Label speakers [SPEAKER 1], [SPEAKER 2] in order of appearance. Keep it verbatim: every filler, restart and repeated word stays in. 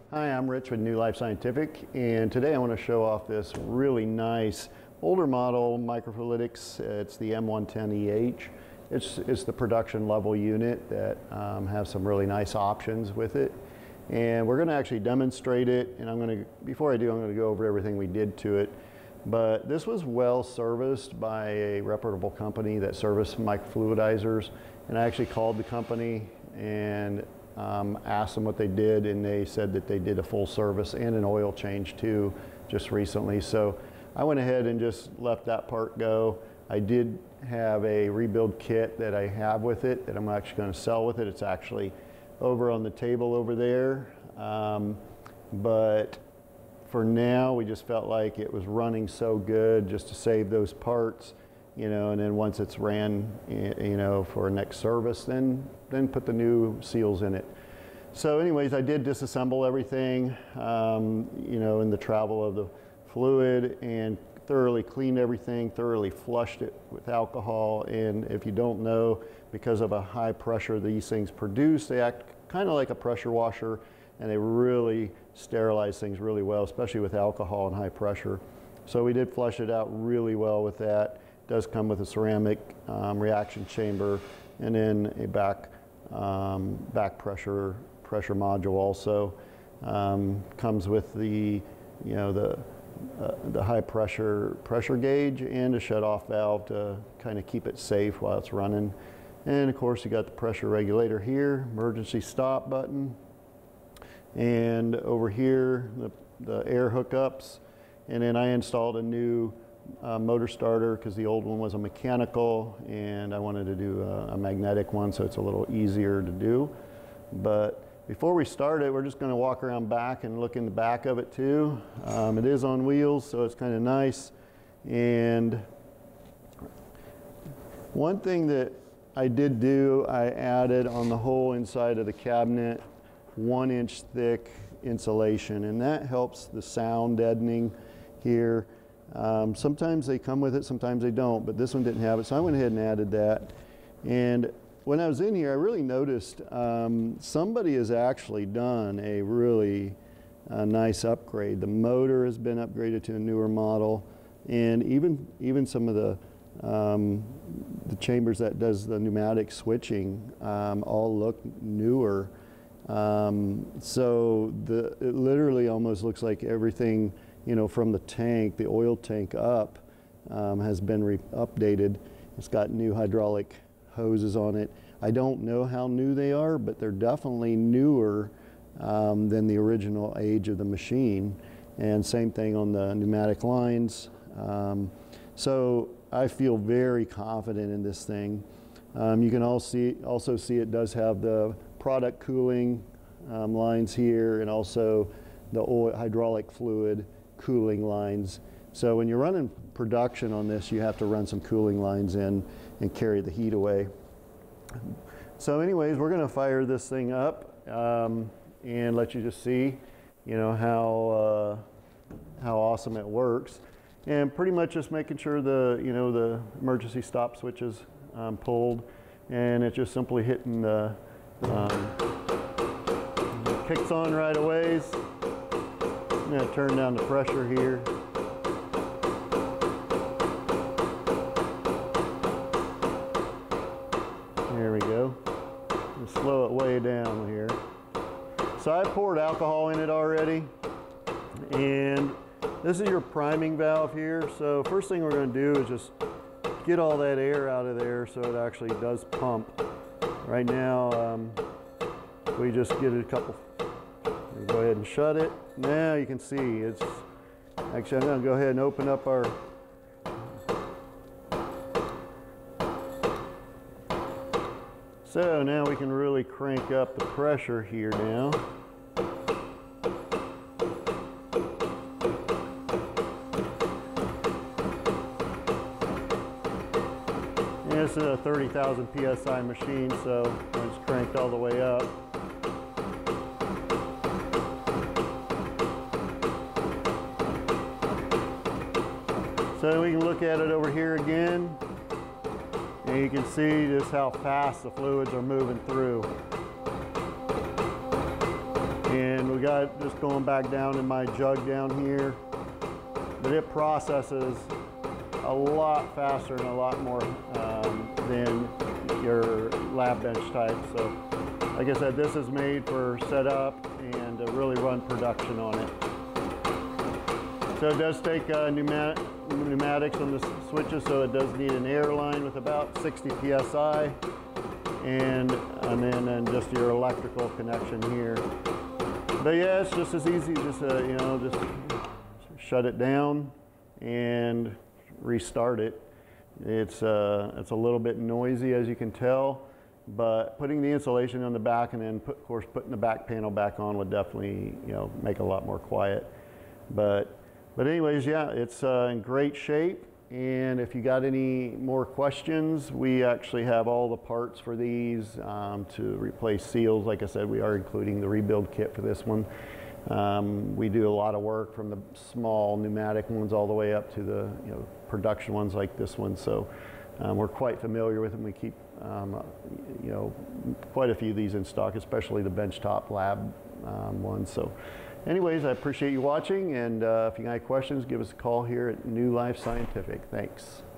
[SPEAKER 1] Hi, I'm Rich with New Life Scientific, and today I want to show off this really nice older model Microfluidics. It's the M one ten E H. It's, it's the production level unit that um, has some really nice options with it. And we're going to actually demonstrate it, and I'm going to, before I do, I'm going to go over everything we did to it. But this was well serviced by a reputable company that serviced microfluidizers, and I actually called the company and um, asked them what they did, and they said that they did a full service and an oil change too just recently. So I went ahead and just left that part go. I did have a rebuild kit that I have with it that I'm actually going to sell with it. It's actually over on the table over there, um, but for now we just felt like it was running so good just to save those parts, you know, and then once it's ran, you know, for next service, then then put the new seals in it. So anyways, I did disassemble everything, um, you know, in the travel of the fluid, and thoroughly cleaned everything, thoroughly flushed it with alcohol. And if you don't know, because of a high pressure these things produce, they act kind of like a pressure washer, and they really sterilize things really well, especially with alcohol and high pressure. So we did flush it out really well with that. It does come with a ceramic um, reaction chamber, and then a back um, back pressure pressure module also. Um, comes with the you know the uh, the high pressure pressure gauge and a shut off valve to kind of keep it safe while it's running. And of course you got the pressure regulator here, emergency stop button, and over here the, the air hookups. And then I installed a new uh, motor starter because the old one was a mechanical, and I wanted to do a, a magnetic one, so it's a little easier to do. But before we start it, we're just going to walk around back and look in the back of it too. Um, it is on wheels, so it's kind of nice. And one thing that I did do, I added on the whole inside of the cabinet one inch thick insulation, and that helps the sound deadening here. Um, sometimes they come with it, sometimes they don't, but this one didn't have it, so I went ahead and added that. And when I was in here, I really noticed um, somebody has actually done a really uh, nice upgrade. The motor has been upgraded to a newer model, and even even some of the um, the chambers that does the pneumatic switching um, all look newer. Um, so the it literally almost looks like everything, you know, from the tank, the oil tank up, um, has been re updated. It's got new hydraulic hoses on it. I don't know how new they are, but they're definitely newer um, than the original age of the machine. And same thing on the pneumatic lines. Um, so I feel very confident in this thing. Um, you can all see, also see it does have the product cooling um, lines here, and also the oil, hydraulic fluid cooling lines. So when you're running production on this, you have to run some cooling lines in and carry the heat away. So anyways, we're going to fire this thing up um, and let you just see, you know, how uh, how awesome it works. And pretty much just making sure the you know the emergency stop switch is um, pulled, and it's just simply hitting the um, kicks on right away. I'm going to turn down the pressure here. There we go. And slow it way down here. So I poured alcohol in it already, and this is your priming valve here. So first thing we're going to do is just get all that air out of there so it actually does pump. Right now, um, we just get it a couple. Go ahead and shut it. Now you can see it's actually, I'm going to go ahead and open up our so now we can really crank up the pressure here now. And this is a thirty thousand P S I machine, so it's cranked all the way up. So we can look at it over here again, and you can see just how fast the fluids are moving through. And we got just going back down in my jug down here, but it processes a lot faster and a lot more um, than your lab bench type. So like I said, this is made for setup and to really run production on it. So it does take uh, pneumatic, pneumatics on the switches, so it does need an air line with about sixty P S I, and, and then and just your electrical connection here. But yeah, it's just as easy, just uh, you know, just shut it down and restart it. It's uh, it's a little bit noisy, as you can tell, but putting the insulation on the back and then put, of course putting the back panel back on would definitely, you know, make it a lot more quiet. But but anyways, yeah, it's uh, in great shape. And if you got any more questions, we actually have all the parts for these um, to replace seals. Like I said, we are including the rebuild kit for this one. Um, we do a lot of work from the small pneumatic ones all the way up to the, you know, production ones like this one. So um, we're quite familiar with them. We keep um, you know, quite a few of these in stock, especially the benchtop lab um, ones. So anyways, I appreciate you watching, and uh, if you got any questions, give us a call here at New Life Scientific. Thanks.